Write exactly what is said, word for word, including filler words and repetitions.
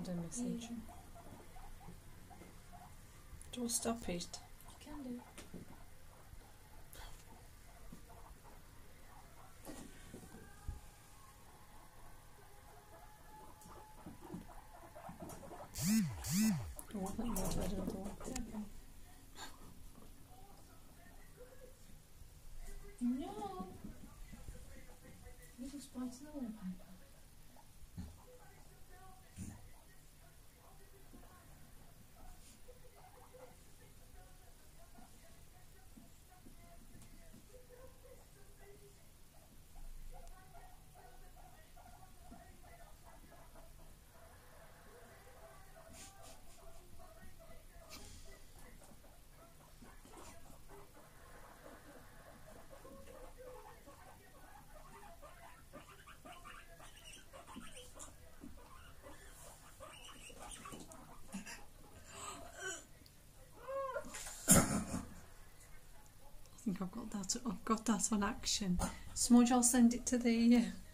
had a message. Yeah. Do I stop it? You can do. Oh, I think that's ready to go. Okay. No. You just biting the wallpaper. I think I've got that. I've got that on action. Smudge, I'll send it to the uh,